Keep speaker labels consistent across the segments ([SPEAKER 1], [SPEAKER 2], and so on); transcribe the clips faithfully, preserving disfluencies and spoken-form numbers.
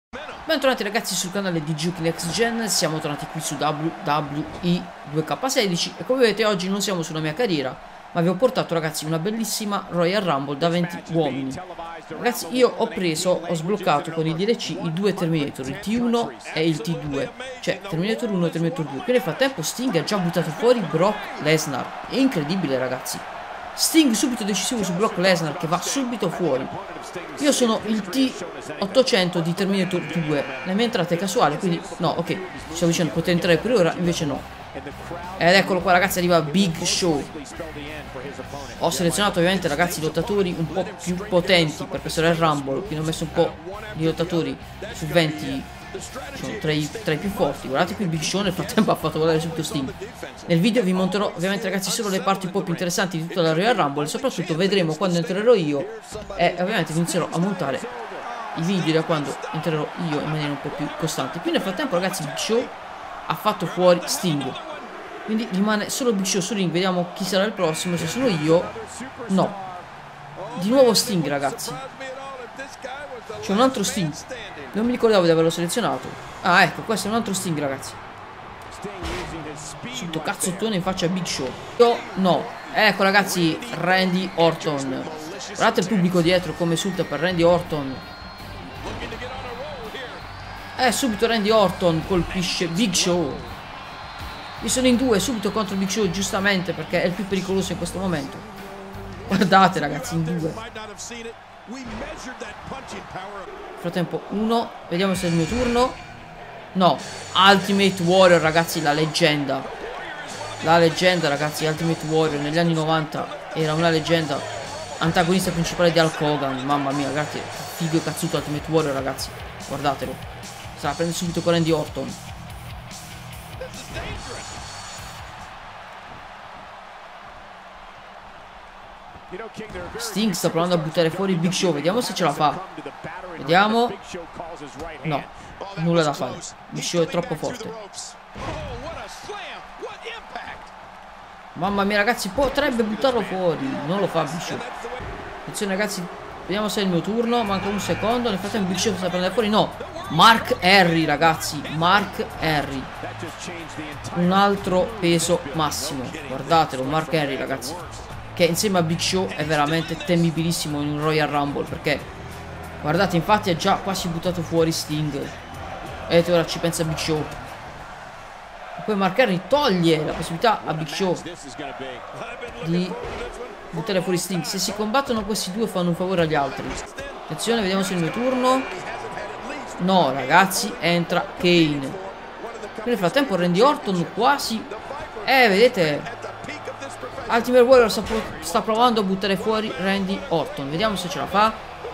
[SPEAKER 1] Bentornati ragazzi sul canale di Juki Next Gen, siamo tornati qui su W W E due K sedici e come vedete oggi non siamo sulla mia carriera, ma vi ho portato ragazzi una bellissima Royal Rumble da venti uomini. Ragazzi, io ho preso, ho sbloccato con il D L C i due Terminator, il T uno e il T due, cioè Terminator uno e Terminator due. Qui nel frattempo Sting ha già buttato fuori Brock Lesnar, è incredibile ragazzi. Sting subito decisivo su Brock Lesnar che va subito fuori. Io sono il T ottocento di Terminator due, la mia entrata è casuale, quindi no, ok, ci stavo dicendo poter entrare per ora, invece no. Ed eccolo qua ragazzi, arriva Big Show. Ho selezionato ovviamente ragazzi lottatori un po' più potenti per questo Royal Rumble, quindi ho messo un po' di lottatori su venti, diciamo, tra, i, tra i più forti. Guardate qui Big Show nel frattempo ha fatto volare subito Sting. Nel video vi monterò ovviamente ragazzi solo le parti un po' più interessanti di tutta la Royal Rumble, e soprattutto vedremo quando entrerò io, e ovviamente vi inizierò a montare i video da quando entrerò io in maniera un po' più costante. Qui nel frattempo ragazzi Big Show ha fatto fuori Sting, quindi rimane solo Big Show sul ring. Vediamo chi sarà il prossimo, se sono io. No, di nuovo Sting ragazzi, c'è un altro Sting, non mi ricordavo di averlo selezionato. Ah ecco, questo è un altro Sting ragazzi. Subito cazzottone in faccia a Big Show. Io no, ecco ragazzi Randy Orton. Guardate il pubblico dietro come esulta per Randy Orton. Eh, subito Randy Orton colpisce Big Show. Io sono in due subito contro Big Show, giustamente, perché è il più pericoloso in questo momento. Guardate ragazzi, in due. Nel frattempo uno, vediamo se è il mio turno. No, Ultimate Warrior ragazzi, la leggenda. La leggenda ragazzi, Ultimate Warrior negli anni novanta era una leggenda. Antagonista principale di Hulk Hogan. Mamma mia, guardate, figo e cazzuto Ultimate Warrior ragazzi. Guardatelo. Se la prende subito con Randy Orton. Sting sta provando a buttare fuori Big Show. Vediamo se ce la fa. Vediamo. No, nulla da fare. Big Show è troppo forte. Mamma mia ragazzi, potrebbe buttarlo fuori. Non lo fa Big Show. Attenzione ragazzi, vediamo se è il mio turno. Manca un secondo. Nel frattempo Big Show sta prendendo fuori. No, Mark Henry ragazzi, Mark Henry, un altro peso massimo. Guardatelo, Mark Henry ragazzi, che insieme a Big Show è veramente temibilissimo in un Royal Rumble, perché guardate, infatti ha già quasi buttato fuori Sting. Vedete, ora ci pensa Big Show. E poi Mark Henry toglie la possibilità a Big Show di buttare fuori Sting. Se si combattono questi due fanno un favore agli altri. Attenzione, vediamo se è il mio turno. No ragazzi, entra Kane. Nel frattempo Randy Orton quasi, eh vedete, Ultimate Warrior sta, pro sta provando a buttare fuori Randy Orton. Vediamo se ce la fa.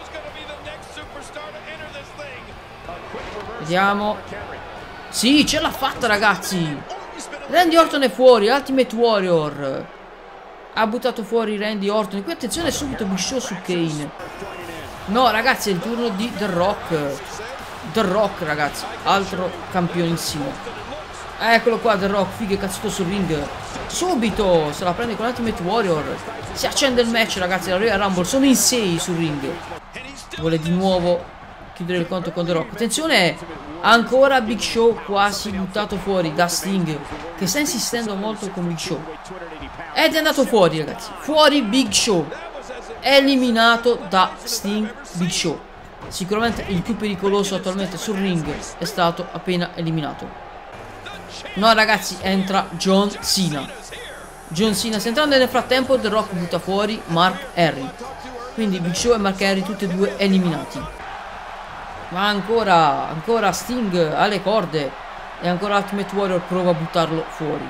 [SPEAKER 1] Vediamo. Sì, ce l'ha fatta ragazzi. Randy Orton è fuori. Ultimate Warrior ha buttato fuori Randy Orton. E qui attenzione subito Big Show su Kane. No ragazzi, è il turno di The Rock. The Rock ragazzi, altro campionissimo. Eccolo qua The Rock, figo e cazzuto sul ring. Subito se la prende con Ultimate Warrior. Si accende il match ragazzi, la Royal Rumble. Sono in sei sul ring. Vuole di nuovo chiudere il conto con The Rock. Attenzione, ancora Big Show quasi buttato fuori da Sting, che sta insistendo molto con Big Show. Ed è andato fuori ragazzi. Fuori Big Show. Eliminato da Sting Big Show. Sicuramente il più pericoloso attualmente sul ring è stato appena eliminato. No ragazzi, entra John Cena. John Cena sta entrando e nel frattempo The Rock butta fuori Mark Henry. Quindi Big Show e Mark Henry tutti e due eliminati. Ma ancora, ancora Sting alle corde. E ancora Ultimate Warrior prova a buttarlo fuori.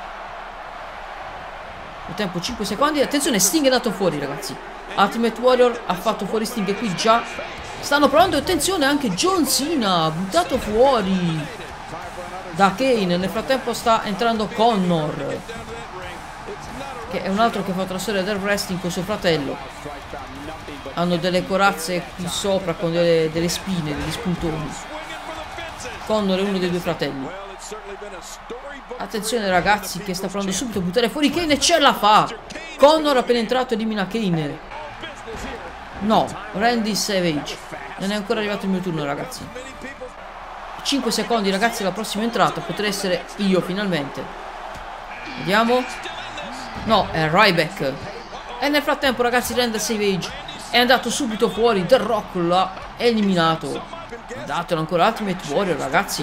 [SPEAKER 1] Il tempo cinque secondi. Attenzione, Sting è andato fuori ragazzi. Ultimate Warrior ha fatto fuori Sting e qui già stanno provando. Attenzione, anche John Cena buttato fuori da Kane. Nel frattempo sta entrando Connor, che è un altro che fa la storia del wrestling con suo fratello. Hanno delle corazze qui sopra con delle, delle spine, degli spuntoni. Connor è uno dei due fratelli. Attenzione ragazzi, che sta provando subito a buttare fuori Kane e ce la fa. Connor appena entrato elimina Kane. No, Randy Savage Non è ancora arrivato il mio turno, ragazzi. cinque secondi, ragazzi, la prossima entrata potrei essere io finalmente. Vediamo. No, è Ryback. E nel frattempo, ragazzi, Randall Savage è andato subito fuori. The Rock l'ha eliminato. Datelo ancora Ultimate Warrior, ragazzi.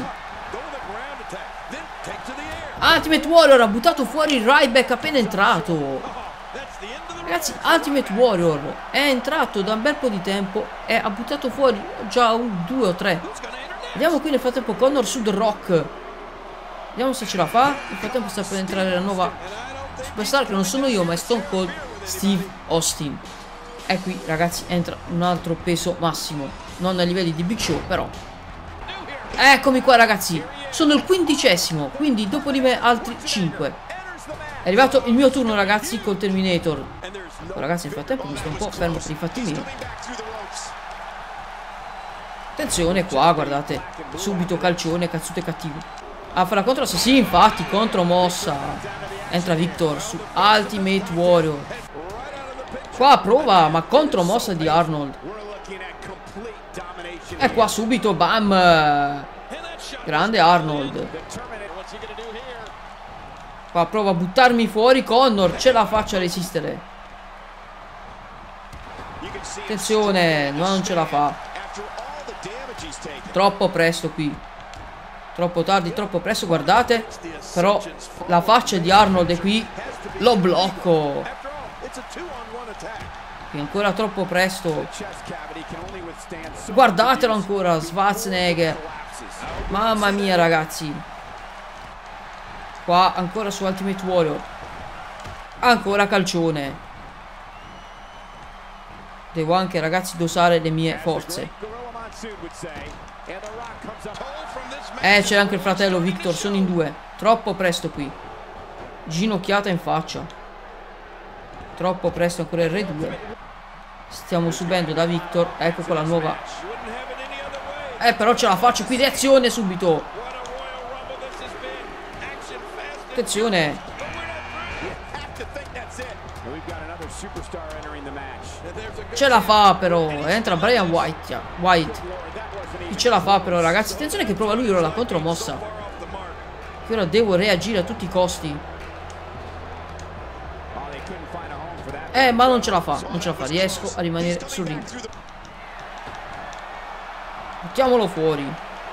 [SPEAKER 1] Ultimate Warrior ha buttato fuori Ryback appena entrato. Ragazzi, Ultimate Warrior è entrato da un bel po' di tempo e ha buttato fuori già un due o tre. Vediamo qui nel frattempo Connor su The Rock. Vediamo se ce la fa. Nel frattempo sta per entrare la nuova superstar, che non sono io, ma è Stone Cold Steve Austin. E qui, ragazzi, entra un altro peso massimo. Non a livelli di Big Show, però. Eccomi qua, ragazzi. Sono il quindicesimo, quindi dopo di me altri cinque. È arrivato il mio turno, ragazzi, col Terminator. Oh, ragazzi, nel frattempo mi sto un po' fermo per i fatti miei. Attenzione qua, guardate. Subito calcione, cazzute cattivo. Ah, fa la contro. Sì, infatti, contro mossa. Entra Victor su Ultimate Warrior. Qua prova, ma contro mossa di Arnold. E qua subito, bam. Grande Arnold. Qua prova a buttarmi fuori Connor. Ce la faccio a resistere. Attenzione, no, non ce la fa. Troppo presto qui. Troppo tardi, troppo presto, guardate. Però la faccia di Arnold è qui. Lo blocco. Qui ancora troppo presto. Guardatelo ancora, Schwarzenegger. Mamma mia, ragazzi. Qua ancora su Ultimate Warrior. Ancora calcione. Devo anche, ragazzi, dosare le mie forze. Eh, c'è anche il fratello Victor. Sono in due. Troppo presto qui. Ginocchiata in faccia. Troppo presto ancora il Re due. Stiamo subendo da Victor. Ecco qua la nuova. Eh, però ce la faccio qui. Reazione subito. Attenzione. Ce la fa però. Entra Brian White. White. Chi ce la fa però, ragazzi. Attenzione che prova lui ora la contromossa. Che ora devo reagire a tutti i costi. Eh, ma non ce la fa. Non ce la fa. Riesco a rimanere sul ring. Buttiamolo fuori.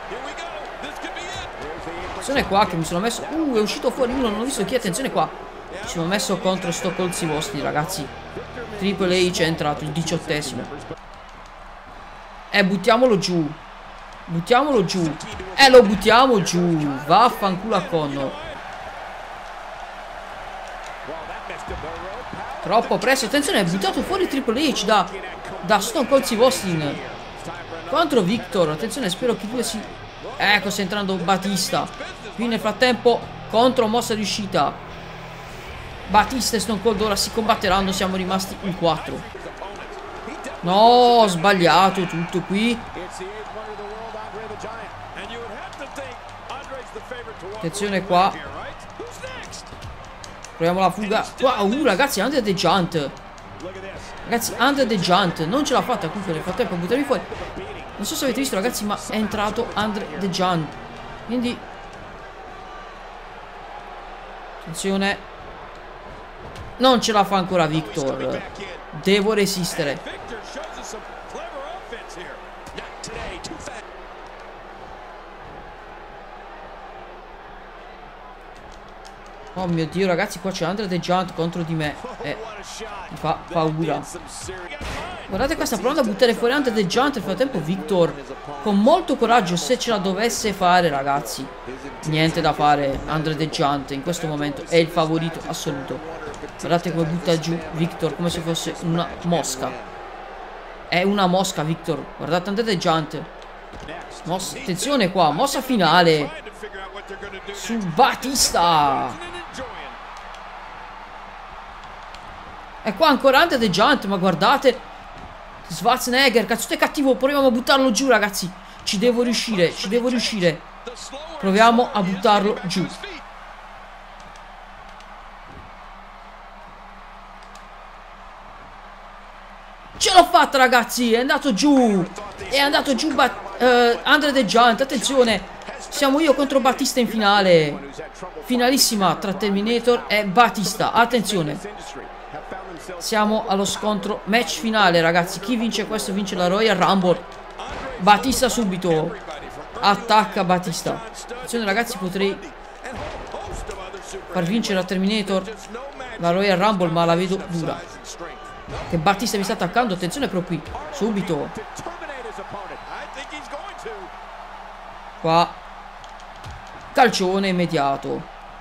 [SPEAKER 1] Attenzione qua che mi sono messo. Uh, è uscito fuori uno. Non ho visto chi. Attenzione qua. Mi sono messo contro sto colzi vostri, ragazzi. Triple H è entrato il diciottesimo. Eh, buttiamolo giù. Buttiamolo giù. Eh, lo buttiamo giù. Vaffanculo a Connor. Troppo presto. Attenzione, è buttato fuori Triple H da, da Stone Cold Steve Austin contro Victor. Attenzione, spero che due si... Ecco, sta entrando Batista. Qui nel frattempo contro mossa riuscita. Batista e Stone Cold ora si combatteranno. Siamo rimasti in quattro. No, ho sbagliato tutto qui. Attenzione qua. Proviamo la fuga. Wow, uh, ragazzi, Andre the Giant. Ragazzi, Andre the Giant non ce l'ha fatta comunque nel frattempo a buttarmi fuori. Non so se avete visto, ragazzi, ma è entrato Andre the Giant. Quindi attenzione. Non ce la fa ancora Victor. Devo resistere. Oh mio Dio, ragazzi, qua c'è Andre the Giant contro di me. Eh, mi fa paura. Guardate qua, sta provando a buttare fuori Andre the Giant. Nel frattempo Victor con molto coraggio, se ce la dovesse fare, ragazzi. Niente da fare. Andre the Giant in questo momento è il favorito assoluto. Guardate come butta giù Victor, come se fosse una mosca. È una mosca, Victor. Guardate Andre the Giant. Mossa, attenzione qua, mossa finale su Batista. E qua ancora Andre the Giant, ma guardate Schwarzenegger, cazzo è cattivo. Proviamo a buttarlo giù, ragazzi. Ci devo riuscire, ci devo riuscire. Proviamo a buttarlo giù. Ce l'ho fatta. fatta, ragazzi, è andato giù. È andato giù uh, Andre the Giant, attenzione. Siamo io contro Batista in finale. Finalissima tra Terminator e Batista, attenzione. Siamo allo scontro match finale, ragazzi. Chi vince questo vince la Royal Rumble. Batista subito. Attacca Batista. Attenzione, ragazzi, potrei far vincere a Terminator la Royal Rumble, ma la vedo dura. Che Batista mi sta attaccando. Attenzione però qui. Subito. Qua. Calcione immediato.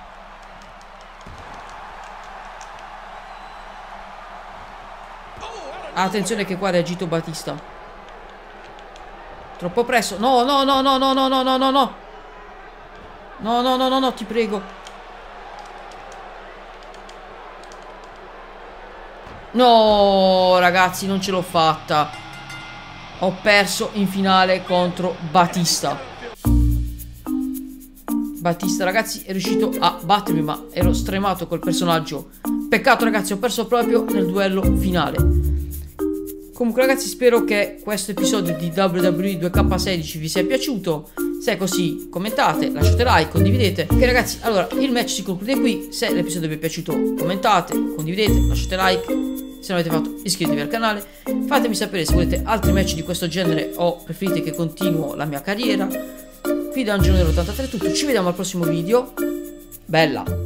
[SPEAKER 1] Attenzione che qua ha reagito Batista. Troppo presto. No, no, no, no, no, no, no, no, no, no. No, no, no, no, no, ti prego. No, ragazzi, non ce l'ho fatta. Ho perso in finale contro Batista. Batista, ragazzi, è riuscito a battermi, ma ero stremato col personaggio. Peccato, ragazzi, ho perso proprio nel duello finale. Comunque, ragazzi, spero che questo episodio di W W E due K sedici vi sia piaciuto. Se è così, commentate, lasciate like, condividete. Ok, ragazzi, allora, il match si conclude qui. Se l'episodio vi è piaciuto, commentate, condividete, lasciate like. Se non avete fatto, iscrivetevi al canale. Fatemi sapere se volete altri match di questo genere o preferite che continuo la mia carriera. Qui da Angelo ottantatré è tutto, ci vediamo al prossimo video. Bella!